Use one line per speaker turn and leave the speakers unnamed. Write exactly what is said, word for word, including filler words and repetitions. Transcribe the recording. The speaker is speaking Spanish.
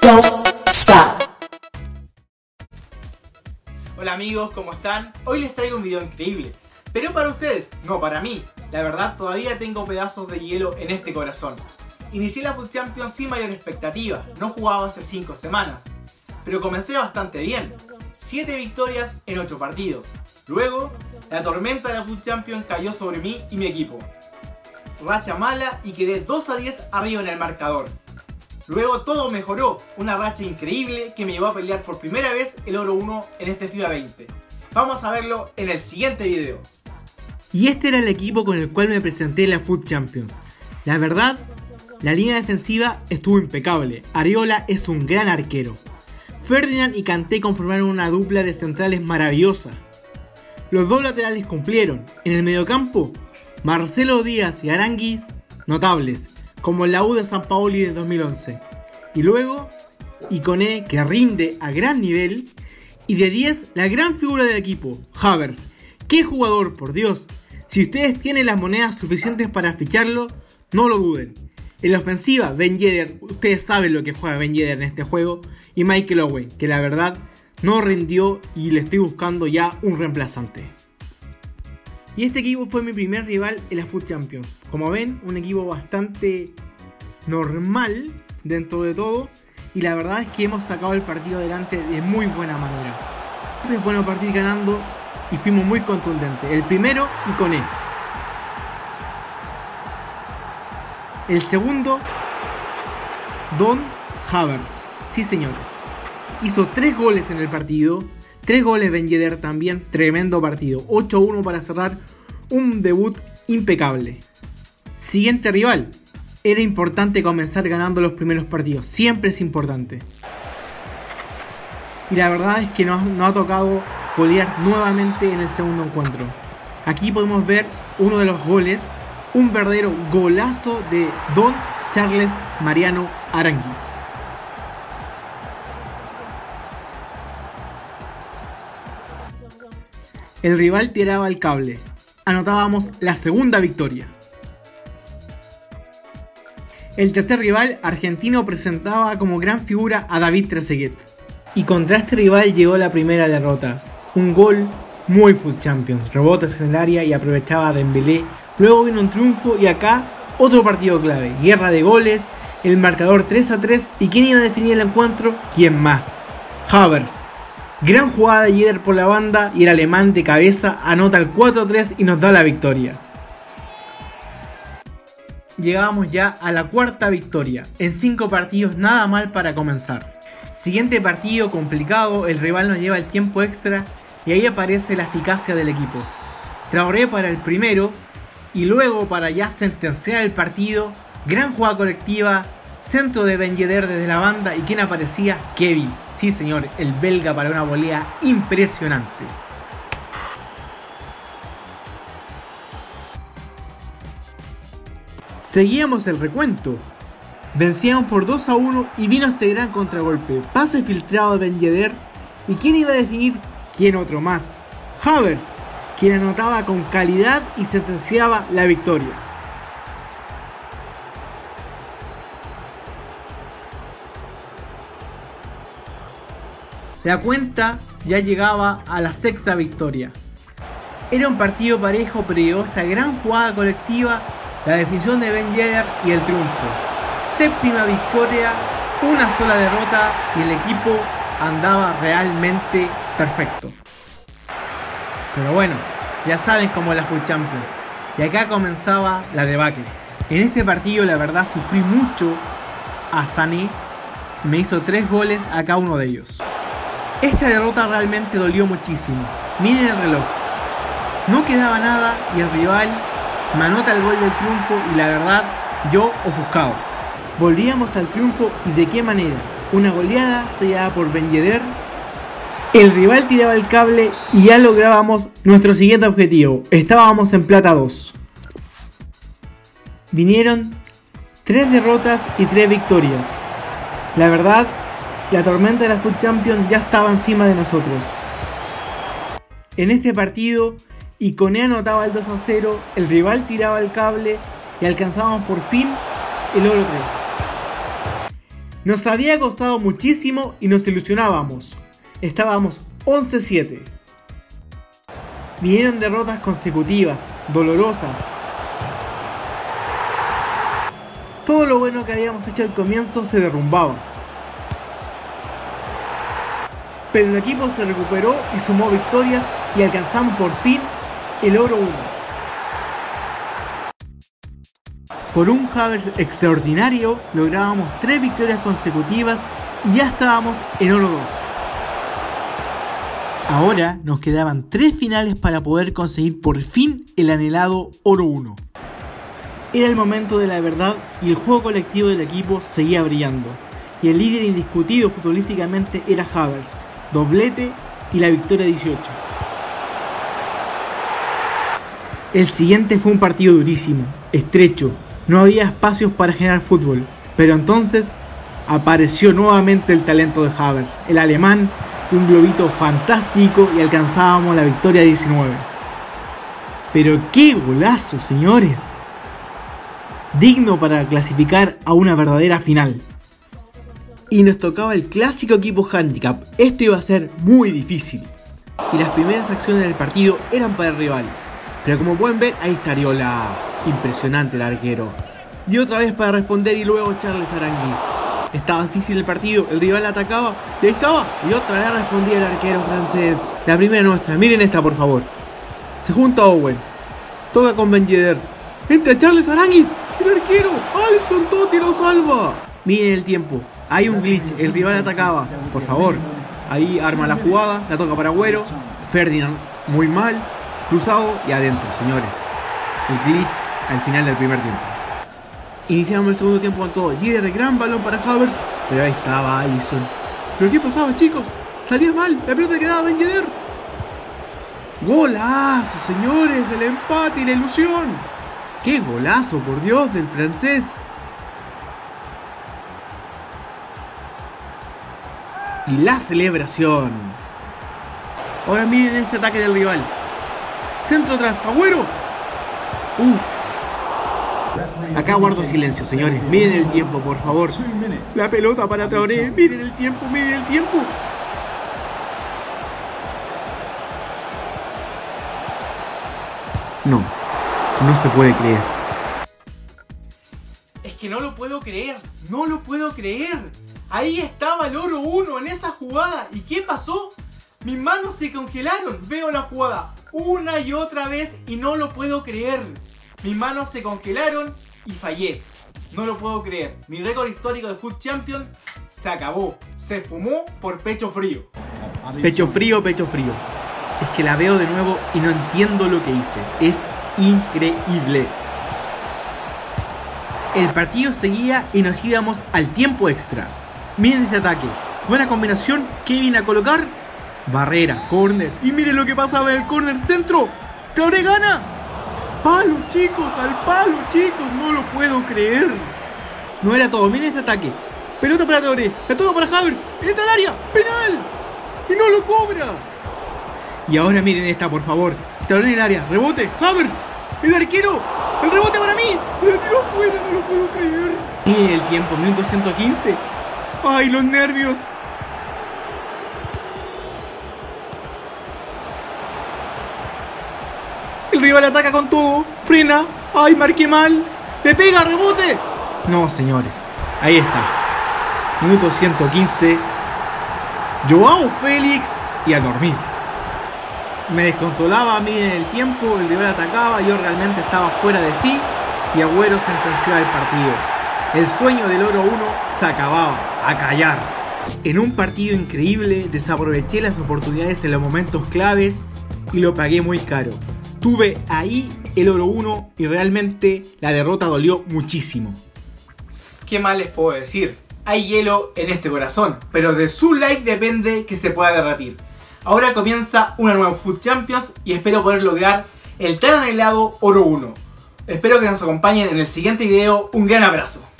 Don't stop.
Hola amigos, ¿cómo están? Hoy les traigo un video increíble, pero para ustedes, no para mí. La verdad, todavía tengo pedazos de hielo en este corazón. Inicié la FUT Champions sin mayor expectativa, no jugaba hace cinco semanas, pero comencé bastante bien. siete victorias en ocho partidos. Luego, la tormenta de la FUT Champions cayó sobre mí y mi equipo. Racha mala y quedé dos a diez arriba en el marcador. Luego todo mejoró, una racha increíble que me llevó a pelear por primera vez el oro uno en este FIFA veinte. Vamos a verlo en el siguiente video.
Y este era el equipo con el cual me presenté en la FUT Champions. La verdad, la línea defensiva estuvo impecable. Areola es un gran arquero. Ferdinand y Kanté conformaron una dupla de centrales maravillosa. Los dos laterales cumplieron. En el mediocampo, Marcelo Díaz y Aranguiz, notables, como en la U de San Paoli de dos mil once. Y luego, Ikoné, que rinde a gran nivel. Y de diez, la gran figura del equipo, Havertz. ¡Qué jugador, por Dios! Si ustedes tienen las monedas suficientes para ficharlo, no lo duden. En la ofensiva, Ben Yedder, ustedes saben lo que juega Ben Yedder en este juego. Y Michael Owen, que la verdad no rindió y le estoy buscando ya un reemplazante. Y este equipo fue mi primer rival en la FUT Champions. Como ven, un equipo bastante normal dentro de todo. Y la verdad es que hemos sacado el partido adelante de muy buena manera. Es bueno partir ganando y fuimos muy contundentes. El primero, Ikoné. El segundo, Don Havertz. Sí, señores. Hizo tres goles en el partido. Tres goles Ben Yedder también. Tremendo partido. ocho a uno para cerrar un debut impecable. Siguiente rival. Era importante comenzar ganando los primeros partidos. Siempre es importante. Y la verdad es que nos, nos ha tocado golear nuevamente en el segundo encuentro. Aquí podemos ver uno de los goles. Un verdadero golazo de Don Charles Mariano Aranguiz. El rival tiraba el cable. Anotábamos la segunda victoria. El tercer rival, argentino, presentaba como gran figura a David Trezeguet. Y contra este rival llegó la primera derrota. Un gol muy FUT Champions. Rebotes en el área y aprovechaba a Dembélé. Luego vino un triunfo y acá otro partido clave. Guerra de goles, el marcador tres a tres. ¿Y quién iba a definir el encuentro? ¿Quién más? Havertz. Gran jugada de Yedder por la banda y el alemán de cabeza anota el cuatro a tres y nos da la victoria. Llegábamos ya a la cuarta victoria. En cinco partidos, nada mal para comenzar. Siguiente partido complicado, el rival nos lleva el tiempo extra y ahí aparece la eficacia del equipo. Traoré para el primero y luego para ya sentenciar el partido. Gran jugada colectiva, centro de Ben Yedder desde la banda y quien aparecía, Kevin. Sí señor, el belga para una volea impresionante. Seguíamos el recuento. Vencíamos por dos a uno y vino este gran contragolpe. Pase filtrado de Ben Yedder. ¿Y quién iba a definir? ¿Quién otro más? Havertz, quien anotaba con calidad y sentenciaba la victoria. La cuenta ya llegaba a la sexta victoria. Era un partido parejo, pero llegó esta gran jugada colectiva, la definición de Ben Yedder y el triunfo. Séptima victoria, una sola derrota y el equipo andaba realmente perfecto. Pero bueno, ya saben cómo es la FUT Champions. Y acá comenzaba la debacle. En este partido la verdad sufrí mucho a Sané. Me hizo tres goles a cada uno de ellos. Esta derrota realmente dolió muchísimo. Miren el reloj. No quedaba nada y el rival me anota el gol del triunfo y la verdad yo ofuscado. Volvíamos al triunfo y de qué manera. Una goleada sellada por Ben Yedder. El rival tiraba el cable y ya lográbamos nuestro siguiente objetivo. Estábamos en plata dos. Vinieron tres derrotas y tres victorias. La verdad, la tormenta de la FUT Champions ya estaba encima de nosotros. En este partido, Ikoné anotaba el dos a cero, el rival tiraba el cable y alcanzábamos por fin el oro tres. Nos había costado muchísimo y nos ilusionábamos. Estábamos once siete. Vinieron derrotas consecutivas, dolorosas. Todo lo bueno que habíamos hecho al comienzo se derrumbaba. Pero el equipo se recuperó y sumó victorias y alcanzamos por fin el oro uno. Por un Havertz extraordinario lográbamos tres victorias consecutivas y ya estábamos en oro dos. Ahora nos quedaban tres finales para poder conseguir por fin el anhelado oro uno. Era el momento de la verdad y el juego colectivo del equipo seguía brillando. Y el líder indiscutido futbolísticamente era Havertz, doblete y la victoria dieciocho. El siguiente fue un partido durísimo, estrecho, no había espacios para generar fútbol, pero entonces apareció nuevamente el talento de Havertz, el alemán, un globito fantástico y alcanzábamos la victoria diecinueve. Pero qué golazo, señores, digno para clasificar a una verdadera final. Y nos tocaba el clásico equipo handicap, esto iba a ser muy difícil. Y las primeras acciones del partido eran para el rival. Pero como pueden ver, ahí está Ariola, impresionante el arquero. Y otra vez para responder y luego Charles Aranguiz. Estaba difícil el partido, el rival atacaba y ahí estaba. Y otra vez respondía el arquero francés. La primera nuestra, miren esta por favor. Se junta Owen, toca con Ben Yedder. Entra Charles Aranguiz, el arquero, Alisson Totti lo salva. Miren el tiempo, hay un glitch, el rival atacaba. Por favor, ahí arma la jugada, la toca para Agüero. Ferdinand, muy mal, cruzado y adentro, señores. El glitch al final del primer tiempo. Iniciamos el segundo tiempo con todo. Yedder, gran balón para Havertz, pero ahí estaba Alisson. ¿Pero qué pasaba, chicos? Salía mal, la pelota quedaba Ben Yedder. Golazo, señores, el empate y la ilusión. ¡Qué golazo, por Dios, del francés! Y la celebración. Ahora miren este ataque del rival. Centro atrás, Agüero. Uf. Acá guardo silencio, señores. Miren el tiempo, por favor. La pelota para Traoré. Miren el tiempo, miren el tiempo. No, no se puede creer.
Es que no lo puedo creer, no lo puedo creer. Ahí estaba el oro uno en esa jugada. ¿Y qué pasó? Mis manos se congelaron. Veo la jugada una y otra vez y no lo puedo creer. Mis manos se congelaron y fallé. No lo puedo creer. Mi récord histórico de Foot Champions se acabó. Se fumó por pecho frío.
Pecho frío, pecho frío. Es que la veo de nuevo y no entiendo lo que hice. Es increíble. El partido seguía y nos íbamos al tiempo extra. Miren este ataque. Buena combinación. Kevin a colocar. Barrera, córner. Y miren lo que pasaba en el córner centro. Traoré gana. Palo, chicos, al palo, chicos. No lo puedo creer. No era todo. Miren este ataque. Pelota para Traoré. La toma para Havertz. Entra al área. Penal. Y no lo cobra. Y ahora miren esta, por favor. Traoré en el área. Rebote. Havertz. El arquero. El rebote para mí. La tiró afuera. No lo puedo creer. Miren el tiempo. Minuto ciento quince. Ay, los nervios. El rival ataca con todo. Frena. Ay, marqué mal. Le pega. Rebote. No, señores. Ahí está. Minuto ciento quince. Joao Félix. Y a dormir. Me descontrolaba, miren el tiempo, el rival atacaba, yo realmente estaba fuera de sí y Agüero sentenció el partido. El sueño del oro uno se acababa, a callar. En un partido increíble desaproveché las oportunidades en los momentos claves y lo pagué muy caro. Tuve ahí el oro uno y realmente la derrota dolió muchísimo.
¿Qué más les puedo decir? Hay hielo en este corazón, pero de su like depende que se pueda derretir. Ahora comienza una nueva Foot Champions y espero poder lograr el tan anhelado oro uno. Espero que nos acompañen en el siguiente video. Un gran abrazo.